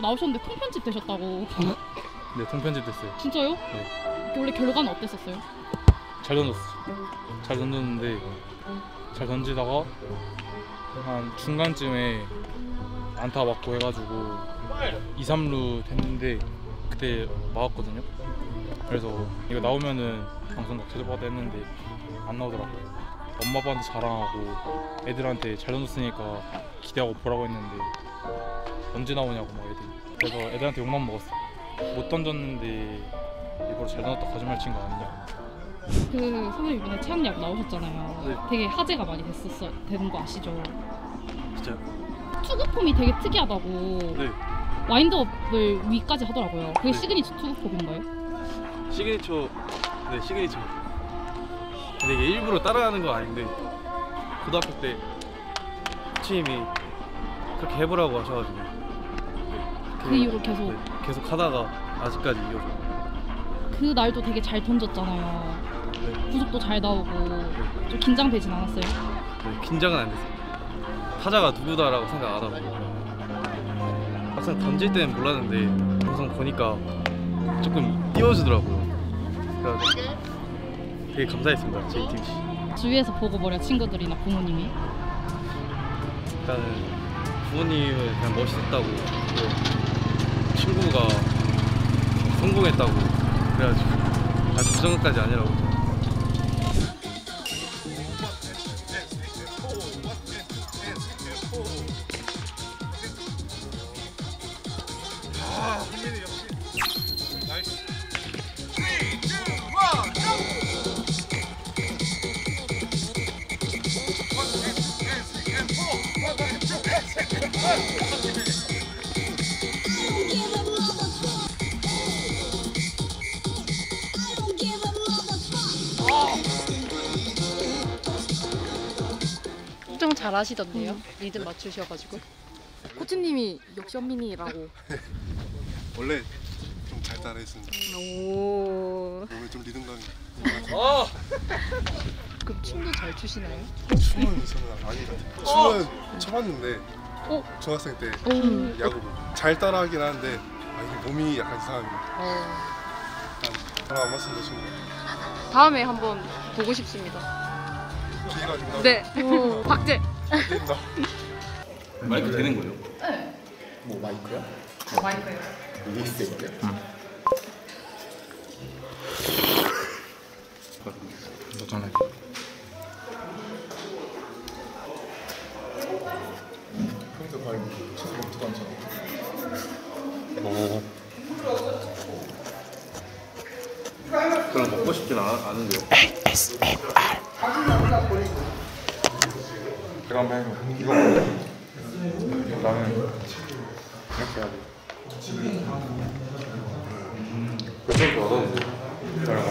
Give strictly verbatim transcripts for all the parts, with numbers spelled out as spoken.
나오셨는데 통편집 되셨다고. 네, 통편집 됐어요. 진짜요? 네. 원래 결과는 어땠었어요? 잘 던졌어. 잘 던졌는데 잘 던지다가 한 중간쯤에 안타 맞고 해가지고 이, 삼 루 됐는데 그때 막았거든요. 그래서 이거 나오면은 방송 제대로 했는데 안 나오더라고요. 엄마 아빠한테 자랑하고 애들한테 잘 던졌으니까 기대하고 보라고 했는데 언제 나오냐고 막 애들이. 그래서 애들한테 욕만 먹었어. 못 던졌는데 일부러 잘 던졌다 거짓말 친 거 아니냐고. 그 선생님 이번에 최악야구 나오셨잖아요. 네. 되게 화제가 많이 됐었어. 되는 거 아시죠? 진짜요? 투구 폼이 되게 특이하다고. 네. 와인드업을 위까지 하더라고요. 그게 네. 시그니처 투구 폼인가요? 시그니처. 네, 시그니처. 근데 이게 일부러 따라하는 건 아닌데 고등학교 때 코치님이 그렇게 해보라고 하셔가지고 그 이후로 계속. 네, 계속 하다가 아직까지 이어져. 그 날도 되게 잘 던졌잖아요. 네. 구속도 잘 나오고. 좀 긴장되진 않았어요? 네, 긴장은 안 됐어요. 타자가 누구다라고 생각 안 하고 막상 던질 때는 몰랐는데 항상 보니까 조금 띄워주더라고요. 그래서 되게 감사했습니다, 제이 팀 씨. 주위에서 보고 뭐래, 친구들이나 부모님이? 일단은 부모님은 그냥 멋있었다고, 또 친구가 성공했다고 그래가지고 아직 그 정도까지 아니라고. 아, 흥민이 역시 나이스. 걱정 잘 하시던데요? 음. 리듬 맞추셔가지고. 코치님이 역시 현민이라고. 원래 좀 잘 따라했습니다. 오. 몸에 좀 리듬감이. 어! 그럼 춤도 잘 추시나요? 춤은 저는 아닌 것 같아요. 춤은 쳐봤는데 어? 중학생 때 음. 야구부 잘 따라하긴 하는데 아, 이게 몸이 약간 이상합니다. 어. 전화 안 맞습니다 지금. 다음에 한번 보고 싶습니다. 기회가 된다고. 네. 오. 박제. 됩니다. 마이크 되는 거예요? 네. 뭐 마이크야? 마이크예요. 이게 있어요? 응. 너잖아. 평소 거의 쳐서 못도 안 쳐. 오. 그럼 먹고 싶진 않, 않은데요? 그러면 이거 나는 이렇게 해야 돼. 그렇게 얻었는데. 기다려봐.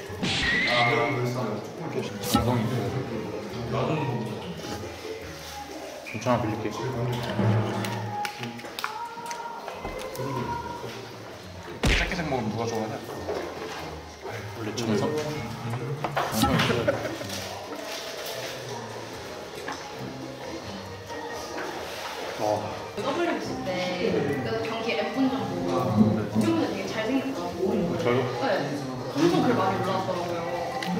정성이 있고. 괜찮아, 빌릴게. 짧게 먹으면 누가 좋아하냐? 원래 정성? 정성이 있어야 돼. 더블유 있을 때 그 경기 엠분 정도 그분들 되게 잘생겼다고. 저요? 네. 엄청 글 많이 올라왔더라고요.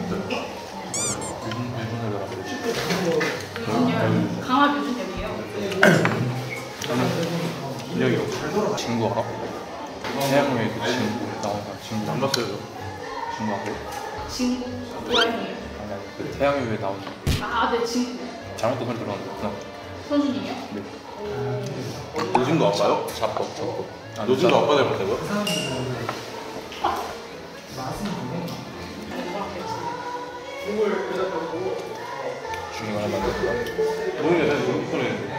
뮤준열 강화 뮤준열이에요. 저는 여기 친구 알아? 태양의 그 친구 나온다. 친구 안 봤어요? 친구 알아? 친구 고양이에요. 아니 아니 그 태양의 왜 나오는 아, 네, 친구. 잘못된 소리 들었는데 선수님이요? 네. 노진도 아빠요? 잡법 잡법. 아, 노진도 아빠 닮았다고요? 중요한 말 만들까? 노인이 다시 너무 편해.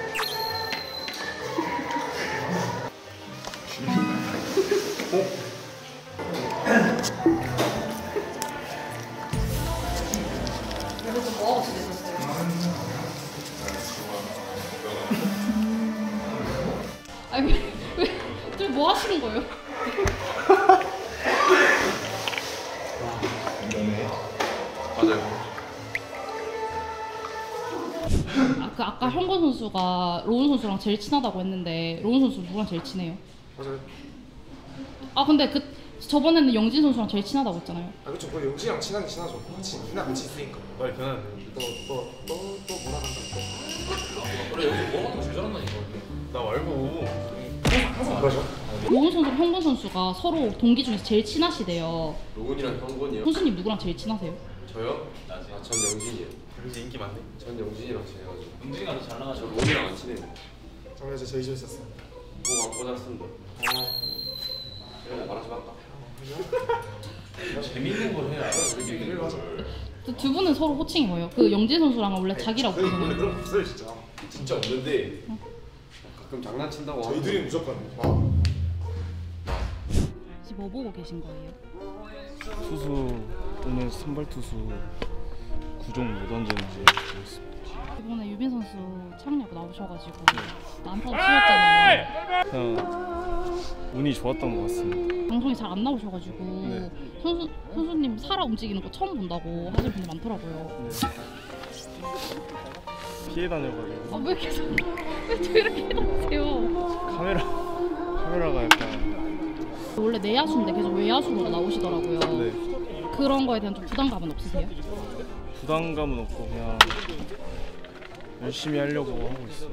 그래서 뭐 하고 지내셨어요? 아니, 왜, 왜, 뭐 하시는 거예요? 맞아요. 아, 그 아까 형건 선수가 로운 선수랑 제일 친하다고 했는데 로운 선수 누구랑 제일 친해요? 맞아요. 아 근데 그 저번에는 영진 선수랑 제일 친하다고 했잖아요. 아 그쵸. 그 영진이랑 친하긴 친하죠. 같이 맨날 같이 있으니까. 말이 변하네. 또또또또 뭐라 한다 또. 그래 여기 뭐 하는 거 제일 잘한다니까. 나 말고. 항상 그러죠. 로운 선수랑 형건 선수가 서로 동기 중에서 제일 친하시대요. 로운이랑 형건이요? 선수님 누구랑 제일 친하세요? 저요? 아, 전 영진이요. 그래서 인기 많네. 전 영진이랑 친해가지고. 영진이가 더 잘 나가죠. 저 로운이랑 안 친해요. 정말 저 제일 좋았었어요. 뭐 안 꽂았습니다. 그래 말하지 말까. 재밌는 걸 해야 그래 맞아. 그 두 분은 서로 호칭이 뭐예요? 그 영진 선수랑은 원래 자기라고 원래 부르잖아요. 그런 거 없어요 진짜. 진짜 없는데 가끔 장난친다고 하고. 저희들이 무조건 막 지금 뭐 보고 계신 거예요? 투수 오늘 선발 투수 구종 못 던지는지 모르겠습니다. 이번에 유빈 선수 창력 나오셔가지고 안타도 치셨잖아요. 그냥 운이 좋았던 것 같습니다. 방송에 잘 안 나오셔가지고 네. 선수 선수님 살아 움직이는 거 처음 본다고 하시는 분들 많더라고요. 피해 다녀가지고 아 왜 계속 왜 이렇게 해놓으세요? 카메라 카메라가 약간 원래 내야수인데 계속 외야수로 나오시더라고요. 네, 그런 거에 대한 좀 부담감은 없으세요? 부담감은 없고 그냥 열심히 하려고 하고 있어요.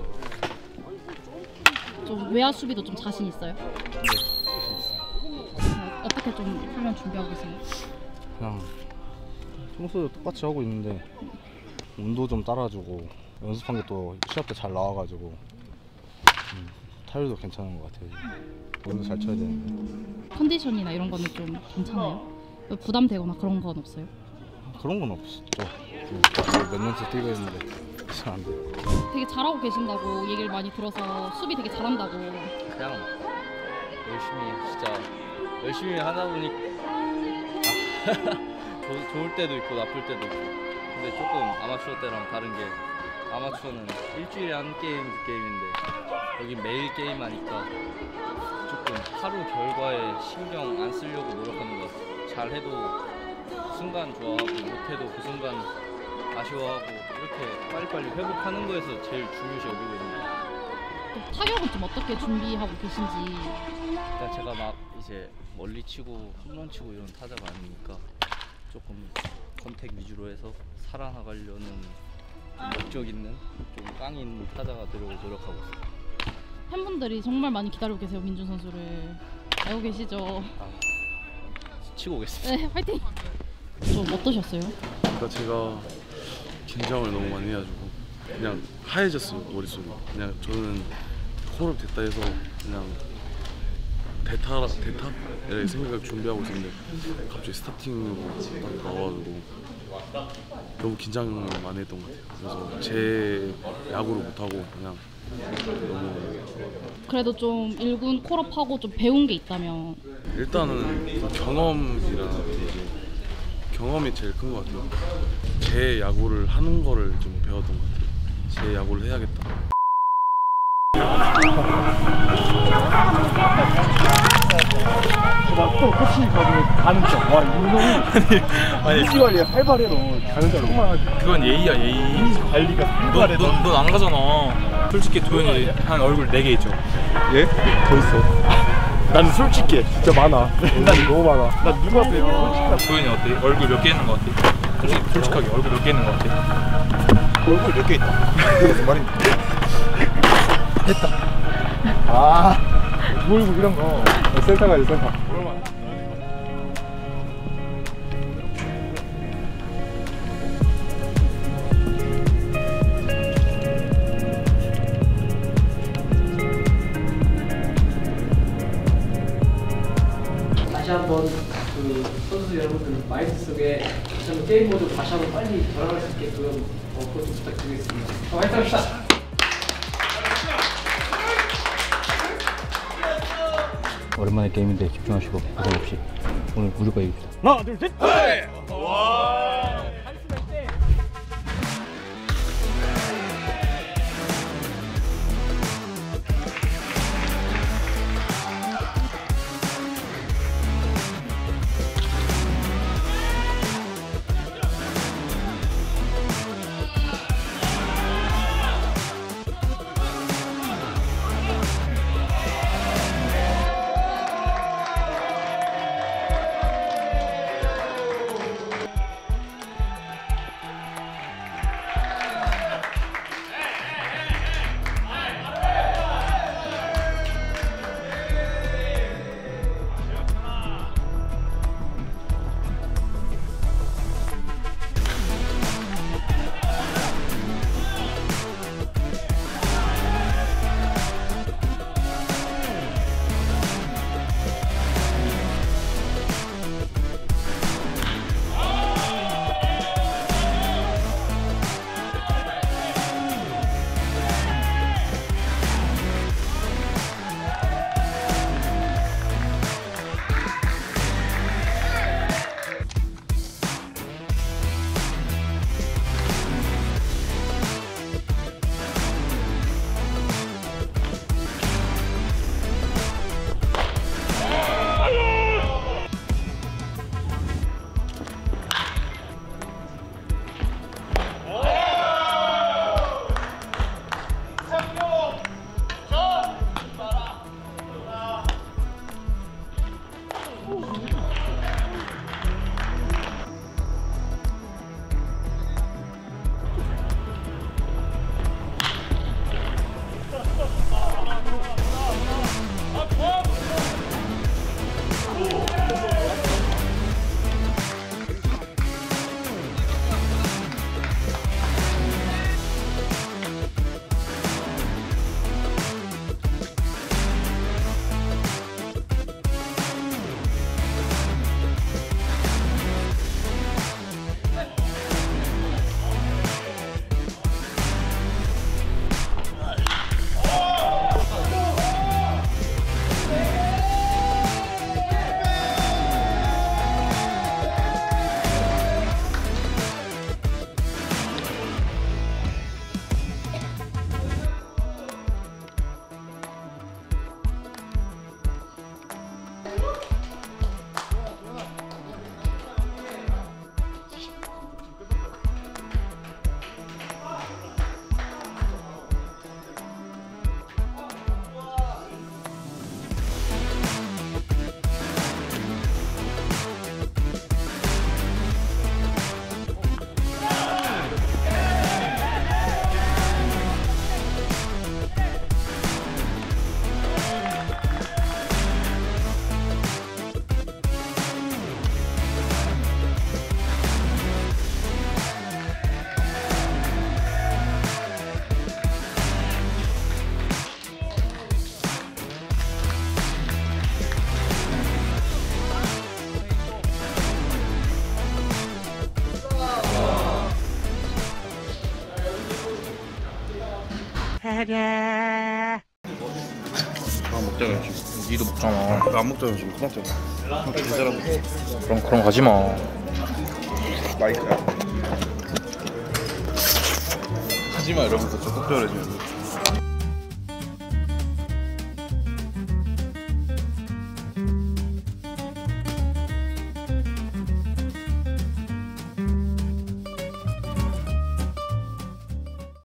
좀 외야 수비도 좀 자신 있어요? 네, 자신 있어요. 어, 어떻게 좀 훈련 준비하고 계세요? 그냥 평소에 똑같이 하고 있는데 운도 좀 따라주고 연습한 게 또 시합 때 잘 나와가지고 음, 타율도 괜찮은 것 같아요. 운도 잘 쳐야 되는데 컨디션이나 이런 거는 좀 괜찮아요? 부담되거나 그런 건 없어요? 그런 건 없죠. 몇 년째 뛰고 있는데 잘 안 돼요. 되게 잘하고 계신다고 얘기를 많이 들어서 수비 되게 잘한다고. 그냥 열심히 진짜 열심히 하다 보니 아, 좋, 좋을 때도 있고 나쁠 때도 있고. 근데 조금 아마추어 때랑 다른 게 아마추어는 일주일에 한 게임 두 게임인데 여기 매일 게임 하니까 조금 하루 결과에 신경 안 쓰려고 노력하는 것 같아요. 잘해도 순간 좋아하고 못해도 그 순간 아쉬워하고 이렇게 빨리빨리 회복하는 거에서 제일 중요시 여기고 있는 것 같아요. 또 타격은 좀 어떻게 준비하고 계신지. 일단 제가 막 이제 멀리 치고 홈런 치고 이런 타자가 아니니까 조금 컨택 위주로 해서 살아나가려는 목적 있는 좀 깡 있는 타자가 되려고 노력하고 있어요. 팬분들이 정말 많이 기다리고 계세요, 민준 선수를. 알고 계시죠? 아, 치고 오겠습니다. 네, 화이팅! 좀 어떠셨어요? 그러니까 제가 긴장을 너무 많이 해가지고 그냥 하얘졌어요 머릿속이. 그냥 저는 콜업 됐다 해서 그냥 대타 대타 이렇게 생각을 준비하고 있었는데 갑자기 스타팅으로 딱 나와가지고 너무 긴장을 많이 했던 것 같아요. 그래서 제 야구를 못하고 그냥 너무 그래도 좀 일군 콜업하고 좀 배운 게 있다면. 일단은 경험이라 이제 경험이 제일 큰 것 같아요. 제 야구를 하는 거를 좀 배웠던 것 같아요. 제 야구를 해야겠다. 또 코치 가고 가는 척. 와 이놈이 아니 관리가 활발해 너무 가는 척 정말. 그건 예의야 예의. 관리가 활발해. 넌 안 가잖아. 솔직히 도현이 한 얼굴 네 개 있죠. 예? 더 있어. 나는 솔직해. 진짜 많아. 난 너무 많아. 나 누가 빼요? 솔직한. 도현이 어때? 얼굴 몇 개 있는 거 같아? 솔직히 솔직하게 얼굴 몇 개 있는 거 같아? 얼굴 몇 개 있다. 그게 무슨 말입니까? 했다. 아 돌고 이런 거. 센터 가지 센터. 다시 한번 그 선수 여러분들 마인드 속에 다시 한번 게임 모드 다시 한번 빨리 돌아갈 수 있게끔 어, 그것 좀 부탁드리겠습니다. 화이팅 합시다. 오랜만에 게임인데 집중하시고 고생 없이 오늘 무조건 이깁시다. 하나 둘 셋. 아 먹자고 지금. 니도 먹잖아. 나 안 먹잖아 지금 끝났잖아. 형 계좌라고. 그럼 그럼 가지 마. 마이크야. 하지마 이러면서 적극적으로 해주면